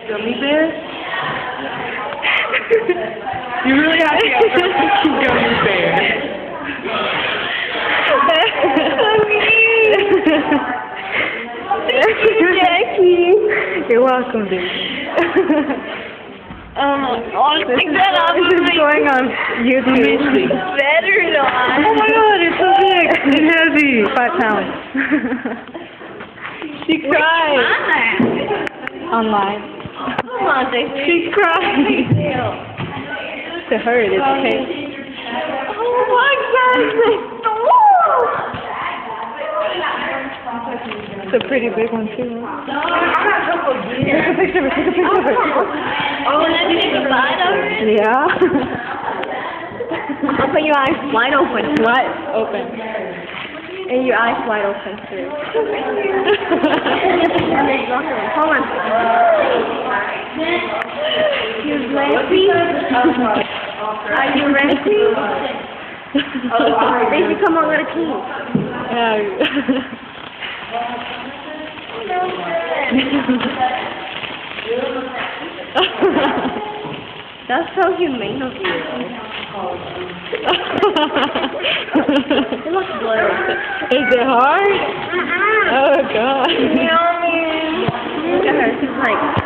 Gummy bear? You really have to get a gummy bear. Thank you, Jackie. You're welcome, baby. This is going on YouTube. Better not. Oh my god, it's so big and heavy. 5 pounds. She cried. Online. Come on, Jackie. She cried. To her, it is okay. Oh my god, It's a pretty big one, too. Take a picture of it. Take a picture of it. Oh, and then take a bite of it? Yeah. Open your eyes wide open. Wide open. And your eyes wide open, too. Hold on. You ready? Are you ready? Baby, come on, let it keep. Yeah. That's so humane of you. It looks blurry. Is it hard? Oh god. Yummy. Look at her. She's like.